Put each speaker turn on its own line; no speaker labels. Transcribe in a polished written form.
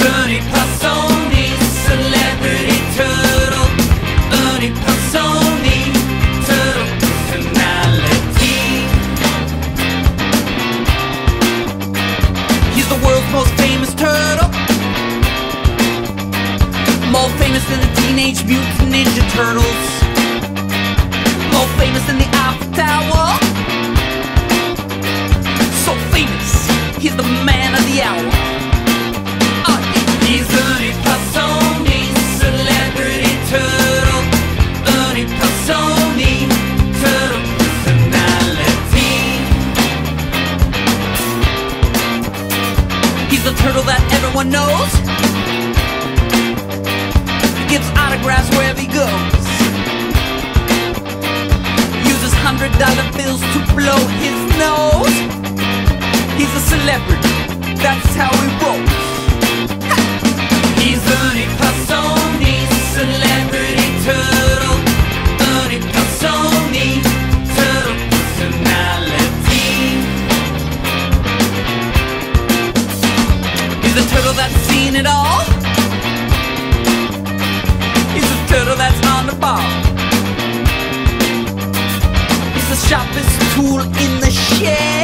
Ernie Palsoni, celebrity turtle. Ernie Palsoni, turtle personality. He's the world's most famous turtle, more famous than the Teenage Mutant Ninja Turtles, more famous than the Iffel Tower. So famous, he's the man of the hour. He's Ernie Palsoni, celebrity turtle. Ernie Palsoni, turtle personality. He's the turtle that everyone knows, gives autographs wherever he goes, uses $100 bills to blow his nose. He's a celebrity, that's how he rolls. He's Ernie Palsoni, celebrity turtle. Ernie Palsoni, turtle personality. He's a turtle that's seen it all. He's a turtle that's on the ball. He's the sharpest tool in the shed.